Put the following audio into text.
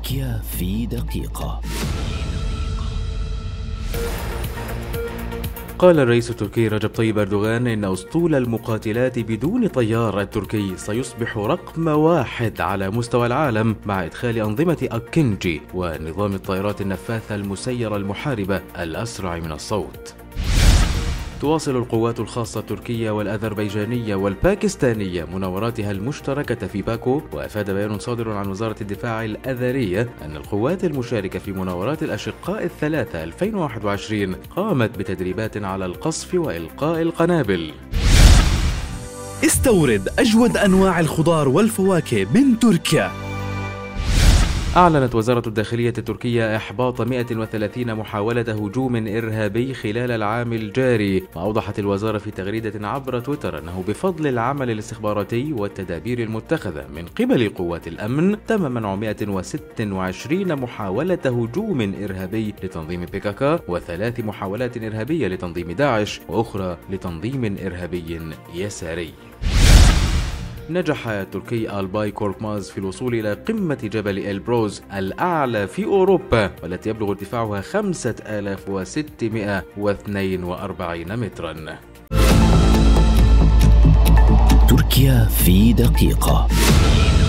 تركيا في دقيقة. قال الرئيس التركي رجب طيب أردوغان إن أسطول المقاتلات بدون طيار التركي سيصبح رقم 1 على مستوى العالم مع إدخال أنظمة أكينجي ونظام الطائرات النفاثة المسيرة المحاربة الأسرع من الصوت. تواصل القوات الخاصة التركية والأذربيجانية والباكستانية مناوراتها المشتركة في باكو، وأفاد بيان صادر عن وزارة الدفاع الأذرية أن القوات المشاركة في مناورات الأشقاء الثلاثة 2021 قامت بتدريبات على القصف وإلقاء القنابل. استورد أجود أنواع الخضار والفواكه من تركيا. أعلنت وزارة الداخلية التركية إحباط 130 محاولة هجوم إرهابي خلال العام الجاري، وأوضحت الوزارة في تغريدة عبر تويتر أنه بفضل العمل الاستخباراتي والتدابير المتخذة من قبل قوات الأمن تم منع 126 محاولة هجوم إرهابي لتنظيم PKK و3 محاولات إرهابية لتنظيم داعش وأخرى لتنظيم إرهابي يساري. نجح التركي آلباي كوركماز في الوصول إلى قمة جبل إلبروز الأعلى في أوروبا، والتي يبلغ ارتفاعها 5642 مترا. تركيا في دقيقة.